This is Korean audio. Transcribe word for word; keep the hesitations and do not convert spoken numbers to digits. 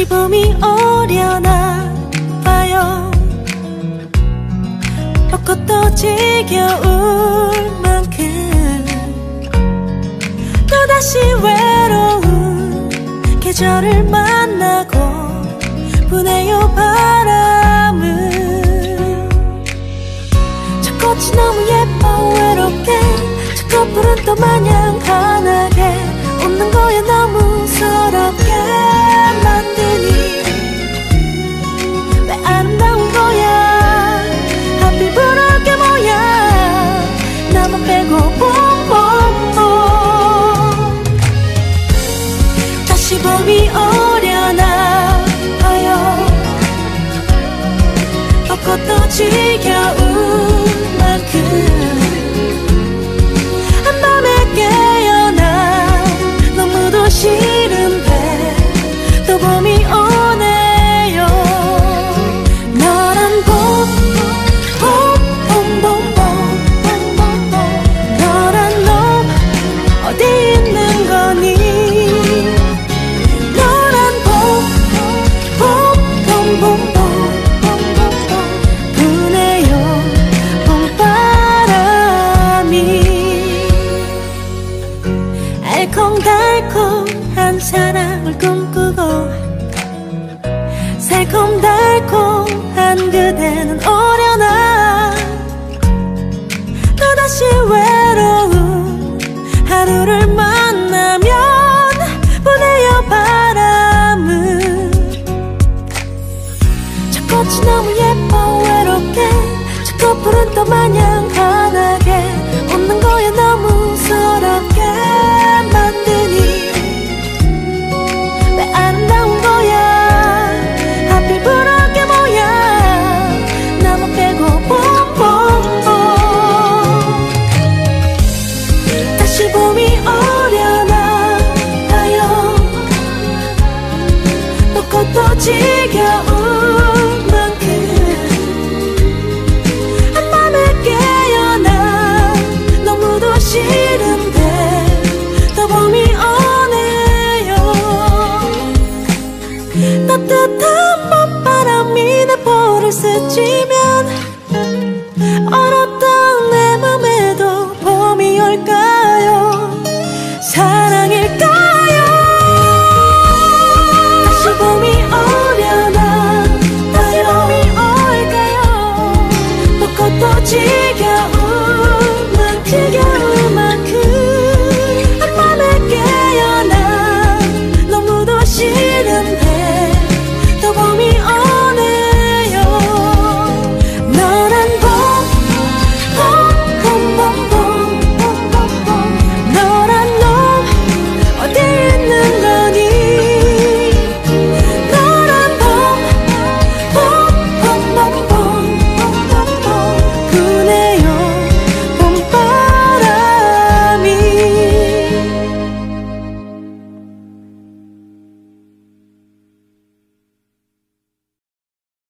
봄이 오려나 봐요. 벚꽃도 지겨울 만큼 또다시 외로운 계절을 만나고 부네요 바람은. 저 꽃이 너무 예뻐 외롭게 저 커플은 또 마냥 환하게 웃는 거야 너무 서럽게 만드니 왜 아름다운 거야 하필 부럽게 뭐야 나만 빼고 봄봄봄. 다시 봄이 오려나 봐요. 벚꽃도 지겨운 만큼 한밤에 깨어나 너무도 싫은데 또 봄이 오네요. 너란 봄, 봄, 봄, 봄, 봄, 봄, 봄. 너란 놈 어디 있는 거니. 너란 봄, 봄, 봄, 봄, 봄, 봄, 봄, 봄. 부네요 봄바람이. 알콩달콩한 사랑을 꿈꾸고 새콤달콤한 그대는 오려나 또다시 외로운 하루를 만나면 부네요 바람은. 저 꽃이 너무 예뻐 외롭게 저 커플은 또 마냥 환하게 웃는 거야 너무 서럽게 만드니 왜 아름다운 거야 하필 부럽게 뭐야 나만 빼고 봄봄봄. 다시 봄이 오려나 봐요. 벚꽃도 지